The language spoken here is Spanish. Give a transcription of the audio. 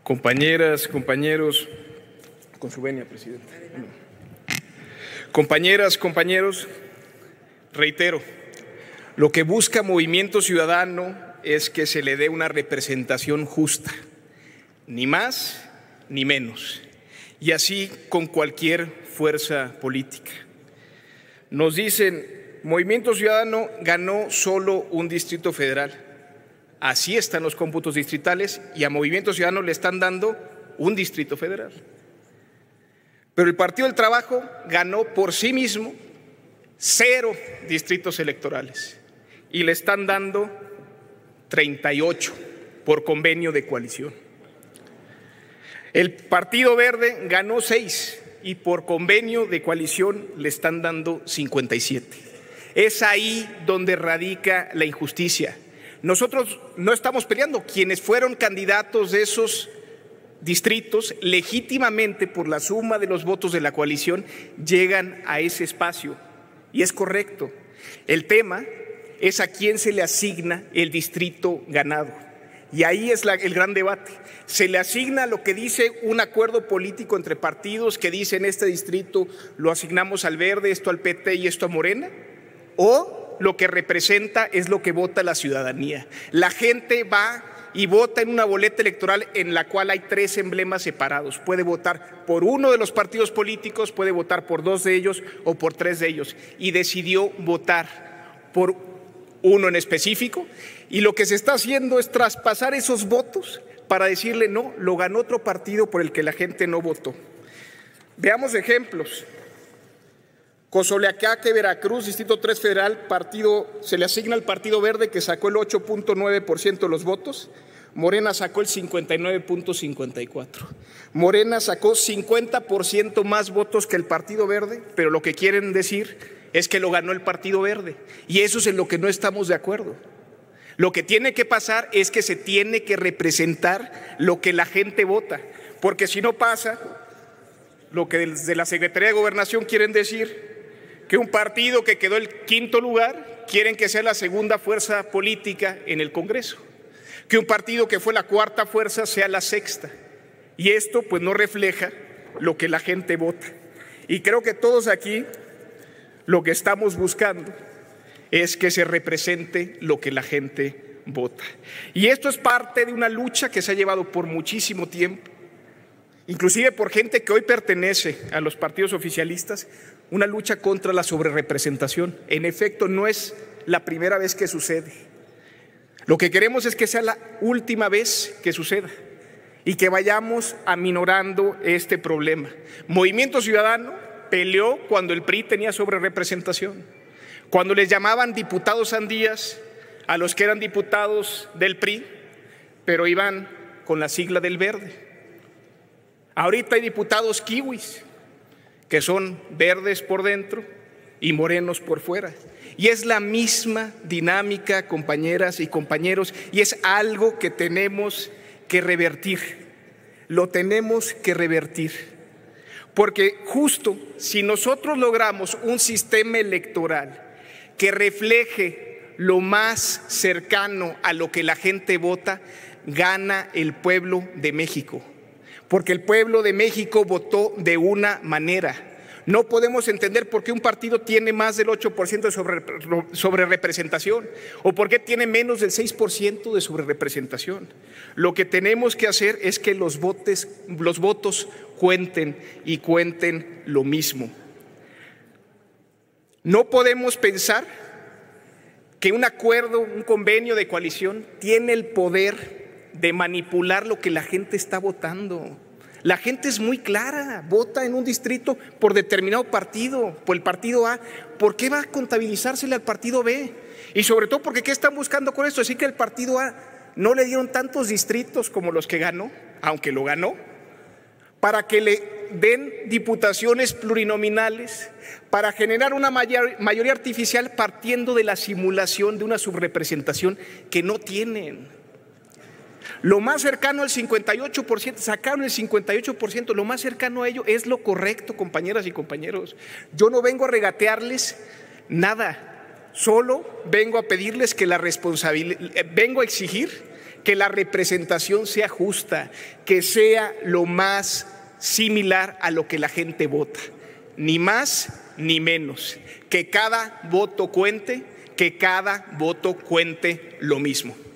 Compañeras, compañeros, con su venia, presidente. Compañeras, compañeros, reitero, lo que busca Movimiento Ciudadano es que se le dé una representación justa, ni más ni menos, y así con cualquier fuerza política. Nos dicen, Movimiento Ciudadano ganó solo un distrito federal. Así están los cómputos distritales y a Movimiento Ciudadano le están dando un distrito federal. Pero el Partido del Trabajo ganó por sí mismo 0 distritos electorales y le están dando 38 por convenio de coalición. El Partido Verde ganó 6 y por convenio de coalición le están dando 57. Es ahí donde radica la injusticia. Nosotros no estamos peleando. Quienes fueron candidatos de esos distritos, legítimamente por la suma de los votos de la coalición, llegan a ese espacio. Y es correcto. El tema es a quién se le asigna el distrito ganado. Y ahí es el gran debate. ¿Se le asigna lo que dice un acuerdo político entre partidos que dicen este distrito lo asignamos al Verde, esto al PT y esto a Morena? ¿O lo que representa es lo que vota la ciudadanía? La gente va y vota en una boleta electoral en la cual hay 3 emblemas separados. Puede votar por uno de los partidos políticos, puede votar por 2 de ellos o por 3 de ellos. Y decidió votar por uno en específico. Y lo que se está haciendo es traspasar esos votos para decirle no, lo ganó otro partido por el que la gente no votó. Veamos ejemplos. Cozoleacaque, Veracruz, Distrito 3 Federal, se le asigna al Partido Verde, que sacó el 8.9% de los votos. Morena sacó el 59.54%. Morena sacó 50% más votos que el Partido Verde, pero lo que quieren decir es que lo ganó el Partido Verde. Y eso es en lo que no estamos de acuerdo. Lo que tiene que pasar es que se tiene que representar lo que la gente vota, porque si no pasa lo que desde la Secretaría de Gobernación quieren decir, que un partido que quedó en 5º lugar quieren que sea la segunda fuerza política en el Congreso, que un partido que fue la 4ª fuerza sea la 6ª, y esto pues no refleja lo que la gente vota. Y creo que todos aquí lo que estamos buscando es que se represente lo que la gente vota. Y esto es parte de una lucha que se ha llevado por muchísimo tiempo, inclusive por gente que hoy pertenece a los partidos oficialistas, una lucha contra la sobrerepresentación. En efecto, no es la primera vez que sucede. Lo que queremos es que sea la última vez que suceda y que vayamos aminorando este problema. Movimiento Ciudadano peleó cuando el PRI tenía sobrerepresentación, cuando les llamaban diputados sandías a los que eran diputados del PRI, pero iban con la sigla del Verde. Ahorita hay diputados kiwis, que son verdes por dentro y morenos por fuera. Y es la misma dinámica, compañeras y compañeros, y es algo que tenemos que revertir. Lo tenemos que revertir. Porque justo si nosotros logramos un sistema electoral que refleje lo más cercano a lo que la gente vota, gana el pueblo de México. Porque el pueblo de México votó de una manera. No podemos entender por qué un partido tiene más del 8% de sobrerepresentación o por qué tiene menos del 6% de sobrerepresentación. Lo que tenemos que hacer es que los votos cuenten y cuenten lo mismo. No podemos pensar que un acuerdo, un convenio de coalición tiene el poder de manipular lo que la gente está votando. La gente es muy clara, vota en un distrito por determinado partido, por el partido A. ¿Por qué va a contabilizársele al partido B? Y sobre todo porque ¿qué están buscando con esto? Decir que el partido A no le dieron tantos distritos como los que ganó, aunque lo ganó, para que le den diputaciones plurinominales, para generar una mayoría artificial partiendo de la simulación de una subrepresentación que no tienen. Lo más cercano al 58%, sacaron el 58%, lo más cercano a ello es lo correcto, compañeras y compañeros. Yo no vengo a regatearles nada, solo vengo a pedirles que vengo a exigir que la representación sea justa, que sea lo más similar a lo que la gente vota, ni más ni menos, que cada voto cuente, que cada voto cuente lo mismo.